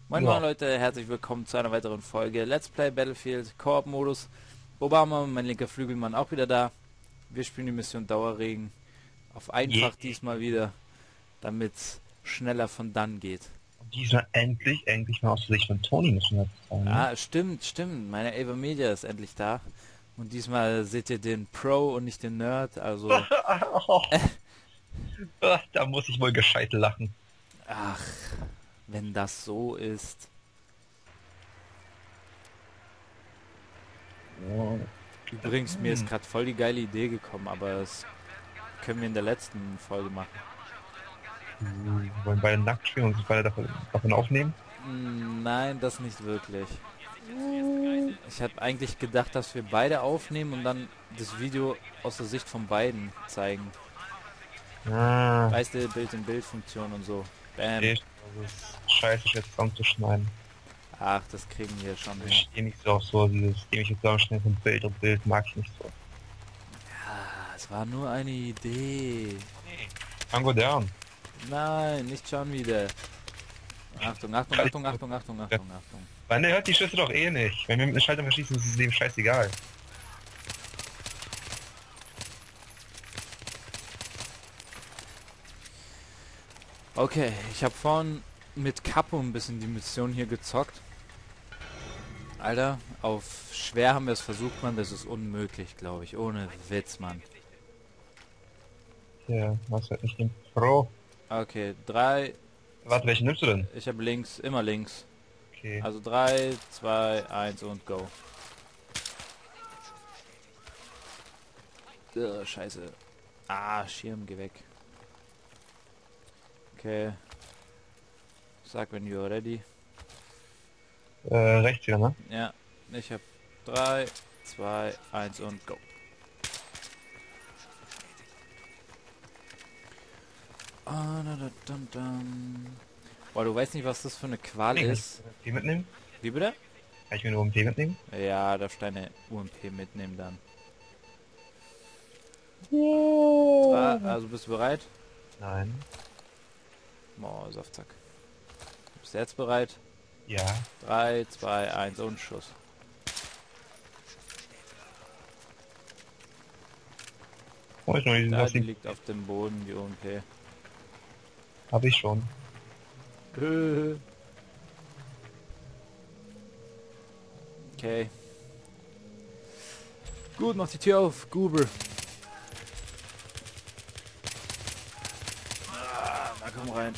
Moin Ja. moin Leute, herzlich willkommen zu einer weiteren Folge Let's Play Battlefield Koop-Modus. Obama, mein linker Flügelmann, auch wieder da. Wir spielen die Mission Dauerregen auf Je. einfach diesmal wieder, damit es schneller von dann geht. Diesmal endlich mal aus der Sicht von Toni müssen wir jetzt sagen. Ne? Ah, stimmt, meine Ava Media ist endlich da. Und diesmal seht ihr den Pro und nicht den Nerd, also, Da muss ich wohl gescheit lachen. ach, wenn das so ist. Ja. Übrigens, mir ist gerade voll die geile Idee gekommen, aber das können wir in der letzten Folge machen. Wir wollen beide nackt spielen und sich beide davon aufnehmen. Nein, das nicht wirklich. Ich habe eigentlich gedacht, dass wir beide aufnehmen und dann das Video aus der Sicht von beiden zeigen. Ah, Weißt du, Bild-in-Bild-Funktion und so. Bam. das ist scheiße, jetzt zusammenzuschneiden. Ach, das kriegen wir schon hin. Ich stehe nicht so auf so dieses dämliche Zusammenschneiden von Bild und Bild, mag ich nicht so. Ah, es war nur eine Idee. Tango down. Nein, nicht schon wieder. Achtung, Achtung, Achtung, Achtung, Achtung, Achtung, Achtung. Weil der hört die Schüsse doch eh nicht. Wenn wir mit dem Schalter verschießen, ist es dem scheißegal. Okay, ich habe vorhin mit Capo ein bisschen die Mission hier gezockt. Alter, auf schwer haben wir es versucht, Mann. Das ist unmöglich, glaube ich. Ohne Witz, Mann. Ja, was halt nicht den Pro. Okay, 3. Warte, welchen nimmst du denn? Ich habe links, immer links. Okay. Also 3, 2, 1 und go. Scheiße. Ah, Schirm, geh weg. Okay. Sag, wenn you're ready. Rechts wieder, ne? Ja, ich habe 3, 2, 1 und go. Boah, du weißt nicht, was das für eine Qual ist. P mitnehmen? Wie bitte? Kann ich mir nur um P mitnehmen? Ja, darfst deine UMP mitnehmen dann. Also bist du bereit? Nein. Oh, Saftzack. Bist du jetzt bereit? Ja. 3, 2, 1 und Schuss. Oh, ich noch nicht Da, was die liegt auf dem Boden, die UMP. Hab ich schon. Okay. Gut, mach die Tür auf, Goober. Na komm rein.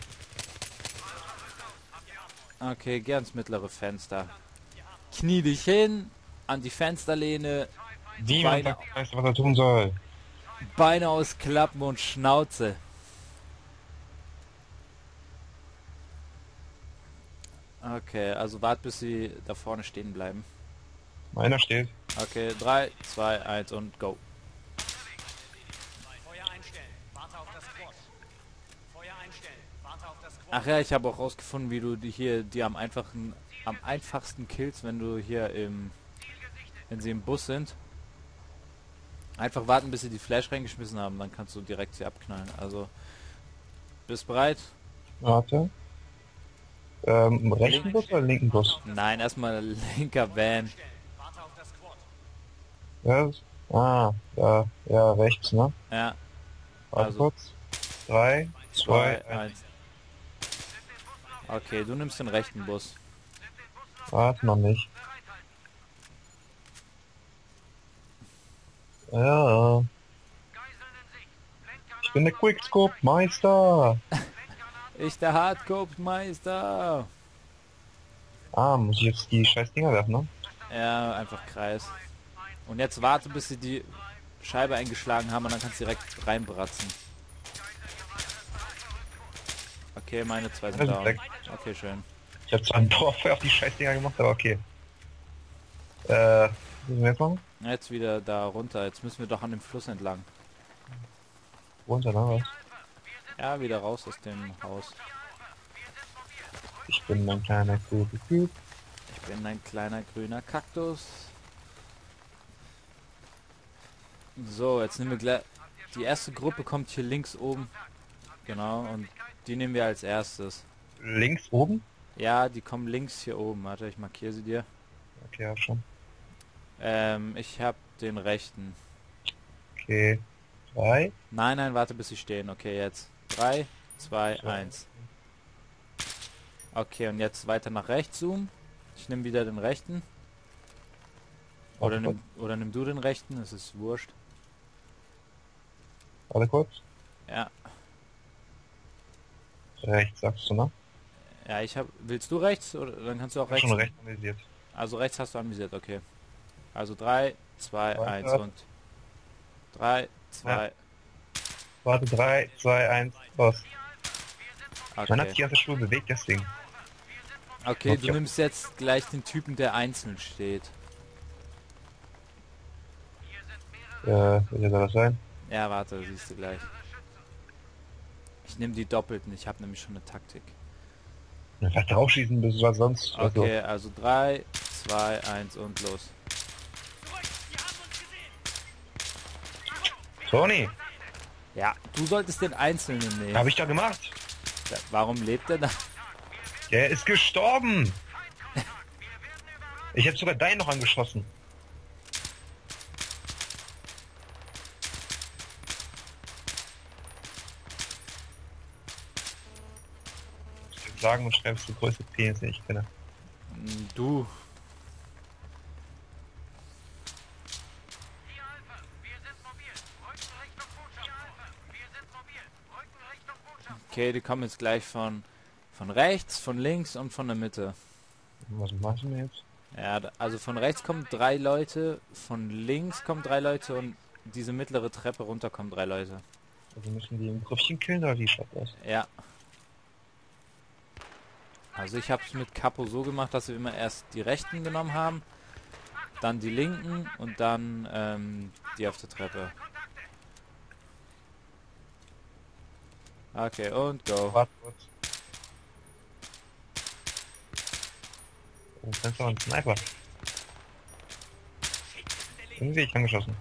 Okay, geh ans mittlere Fenster. Knie dich hin, an die Fensterlehne, Wie man Beine, sagt, weißt du, was er tun soll? Beine ausklappen und Schnauze. Okay, also wart bis sie da vorne stehen bleiben. Meiner steht. Okay, 3, 2, 1 und go. Feuer einstellen. Warte auf das Quad. Feuer einstellen. Warte auf das Quad. Ach ja, ich habe auch rausgefunden, wie du die am einfachsten killst, wenn du hier wenn sie im Bus sind. Einfach warten, bis sie die Flash reingeschmissen haben, dann kannst du direkt sie abknallen. Also, bist bereit? Warte. Rechten Bus oder linken Bus? Nein, erstmal linker Van. Warte auf das Quad. Ja. Ja, rechts, ne? Ja, Warte Also. kurz. 3, 2, 2, 1. 1. Okay, du nimmst den rechten Bus. Warte noch nicht. Ja. Ich bin der Quickscope Meister. Ich der Hardcore-Meister. Muss ich jetzt die scheiß Dinger werfen, ne? Ja, einfach Kreis. Und jetzt warte, bis sie die Scheibe eingeschlagen haben und dann kannst du direkt reinbratzen. Okay, meine zwei sind Alles down. weg. Okay, schön. Ich habe zwar ein Powerfeuer auf die scheiß Dinger gemacht, aber okay. Was müssen wir jetzt machen? Jetzt wieder da runter. Jetzt müssen wir doch an dem Fluss entlang. Runter, ne? Was? Ja, wieder raus aus dem Haus. Ich bin ein kleiner Typ. Ich bin ein kleiner grüner Kaktus. So, jetzt nehmen wir gleich... Die erste Gruppe kommt hier links oben. Genau, und die nehmen wir als erstes. Links oben? Ja, die kommen links hier oben. Warte, ich markiere sie dir. Okay, ja schon. Ich habe den rechten. Okay. 3, Nein, nein, warte, bis sie stehen. Okay, jetzt. 3, 2, 2. 1. Okay, und jetzt weiter nach rechts zoomen. Ich nehme wieder den rechten. Warte kurz. Oder nimm du den rechten, es ist wurscht. Warte kurz. Ja. Rechts sagst du, ne? Ja, willst du rechts? Oder dann kannst du auch Ich hab rechts. schon rechts analysiert. Also rechts hast du anvisiert, okay. Also 3, 2, 1 Weiter. und 3, 2. Warte, 3, 2, 1, los. Man hat sich Okay. auf der Spur bewegt, deswegen. Okay, du Okay. nimmst jetzt gleich den Typen, der einzeln steht. Welcher soll das sein? Ja, warte, siehst du gleich. Ich nehme die doppelten, ich habe nämlich schon eine Taktik. Einfach draufschießen, das war sonst. Okay, also 3, 2, 1 und los. Tony, Ja, du solltest den Einzelnen nehmen. habe ich da gemacht. Warum lebt er da? Der ist gestorben. Ich habe sogar deinen noch angeschossen. Ich würde sagen und schreibst du größte Penis, den ich kenne. Du. Okay, die kommen jetzt gleich von rechts, von links und von der Mitte. Was machst du denn jetzt? Ja, also von rechts kommen 3 Leute, von links kommen 3 Leute und diese mittlere Treppe runter kommen 3 Leute. Also müssen die im Grüppchen killen oder wie schaut das? Ja. Also ich habe es mit Capo so gemacht, dass wir immer erst die rechten genommen haben, dann die linken und dann die auf der Treppe. Okay, und go. Warte kurz. Oh, das ist doch ein Sniper. Den sehe ich angeschossen.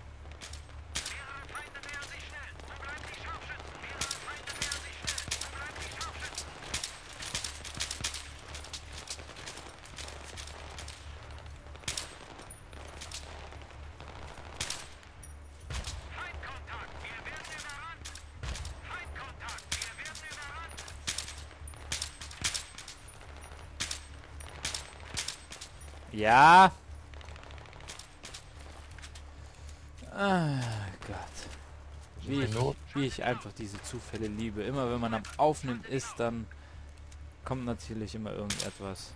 Ja. Ah, Gott. Wie ich einfach diese Zufälle liebe. Immer wenn man am Aufnehmen ist, dann kommt natürlich immer irgendetwas.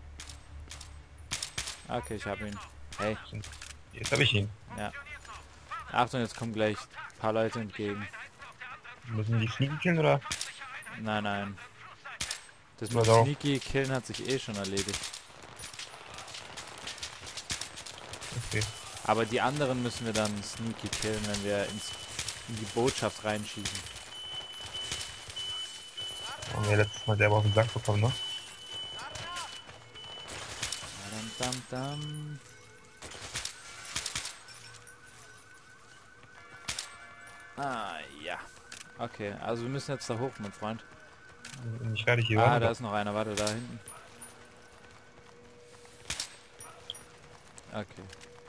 Okay, ich habe ihn. Hey, Jetzt habe ich ihn. ja. Achtung, jetzt kommen gleich ein paar Leute entgegen. Müssen die Sneaky killen oder? Nein, nein. Das Na mit doch. Sneaky Killen hat sich eh schon erledigt. Okay. Aber die anderen müssen wir dann Sneaky killen, wenn wir in die Botschaft reinschießen. Haben wir letztes Mal selber auf den Sack bekommen, ne? Dam, dam, dam. Ah, ja. Okay, also wir müssen jetzt da hoch, mein Freund. Bin ich fertig hier. Ah, oder? da ist noch einer, warte, da hinten. Okay.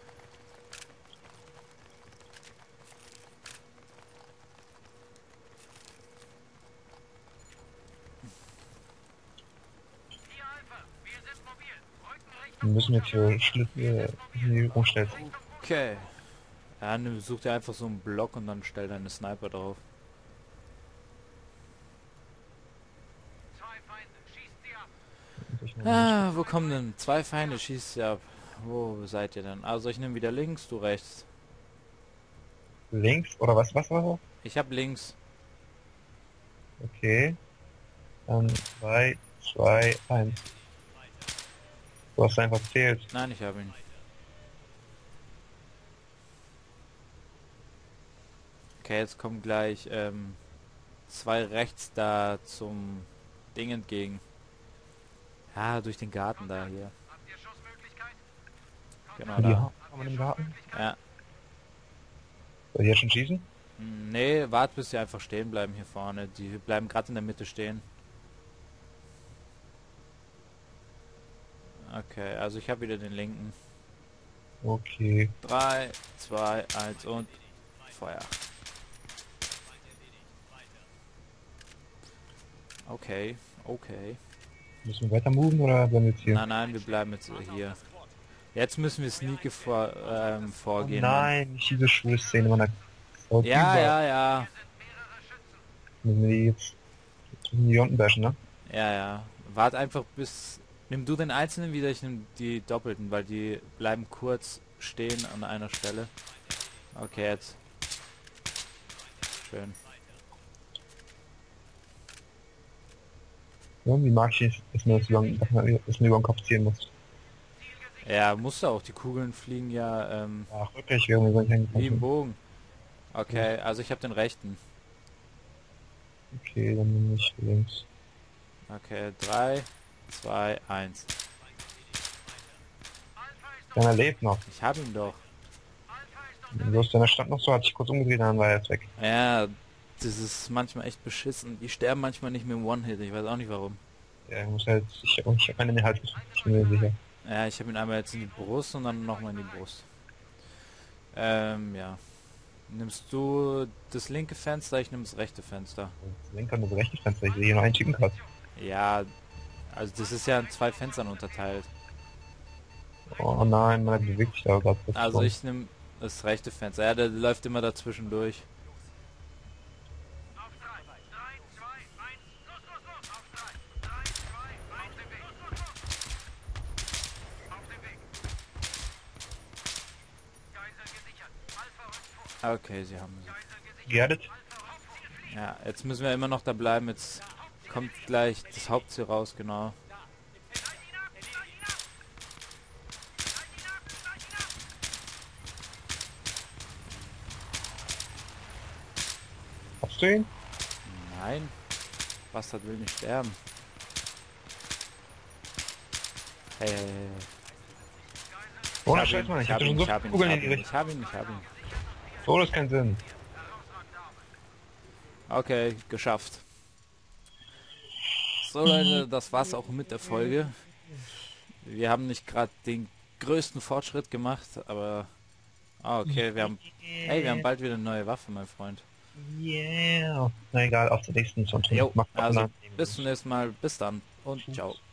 Wir müssen jetzt hier Schlüssel umstellen. Okay. Ja, such dir einfach so einen Block und dann stell deine Sniper drauf. Ah, wo kommen denn? 2 Feinde, schießt sie ab. Wo seid ihr denn? Also ich nehme wieder links, du rechts. Links oder was? Ich hab links. Okay. Dann 3, 2, 1. Du hast einfach zählt. Nein, ich habe ihn. Okay, jetzt kommen gleich 2 rechts da zum Ding entgegen. Ja, durch den Garten da hier. Genau Die da. haben wir im Garten. Ja. Soll ich jetzt schon schießen? Nee, wart bis sie einfach stehen bleiben hier vorne. Die bleiben gerade in der Mitte stehen. Okay, also ich habe wieder den linken. Okay. 3, 2, 1 und Feuer. Okay, okay. Müssen wir weiter moven oder bleiben wir jetzt hier? Nein, nein, wir bleiben jetzt hier. Jetzt müssen wir sneaky Oh vorgehen. nein, nicht diese Schulszene, man. Oh, Ja, dieser. ja, ja. Müssen wir die jetzt müssen die hier unten bashen, ne? Ja, ja. Wart einfach bis... Nimm du den einzelnen wieder, ich nehme die doppelten, weil die bleiben kurz stehen an einer Stelle. Okay, jetzt. Schön. Irgendwie mag ich nicht, dass man das über den Kopf ziehen muss. Ja, musst du auch. Die Kugeln fliegen ja Ach, wirklich, wäre mir so nicht wie im eingefallen. Bogen. Okay, also ich habe den rechten. Okay, dann nehme ich links. Okay, 3, 2, 1. Deiner lebt noch. Ich habe ihn doch. Du hast deiner Stadt noch so, hat sich kurz umgedreht, dann war er jetzt weg. Ja, das ist manchmal echt beschissen. Die sterben manchmal nicht mit dem One-Hit. Ich weiß auch nicht warum. Ja, ich muss halt, ich hab einen in den Hals getroffen, ich bin mir sicher. Ja, ich habe ihn einmal jetzt in die Brust und dann nochmal in die Brust. Ja. Nimmst du das linke Fenster, ich nehme das rechte Fenster. Das linke und das rechte Fenster, ich sehe hier noch einen Typen gerade. Ja, also das ist ja in 2 Fenstern unterteilt. Oh nein, man bewegt sich da gerade. Also ich nehme das rechte Fenster. Ja, der läuft immer dazwischen durch. Auf 3, 3, 2, 1, los, los, los! Auf 3, 3, 2, auf dem Weg! Los, los, los! Auf dem Weg! Geisel gesichert! Alpha rückt vor! Okay, sie haben sie. Geisel gesichert! Geerdet? Hauptziel Ja, jetzt müssen wir immer noch da bleiben. Jetzt kommt gleich das Hauptziel raus, genau. Hast du ihn? Nein, Bastard will nicht sterben. Hey, hey, hey. Ohne Scheiß, Mann, ich hab schon so viele Kugeln in die Richtung. Ich hab ihn. So, das ist kein Sinn. Okay, geschafft. So Leute, das war's auch mit der Folge. Wir haben nicht gerade den größten Fortschritt gemacht, aber... Ah, okay, wir haben... Hey, wir haben bald wieder eine neue Waffe, mein Freund. Yeah. Na egal, auf zur nächsten Sonntag. Jo, Mach also mal. bis zum nächsten Mal, bis dann und ciao.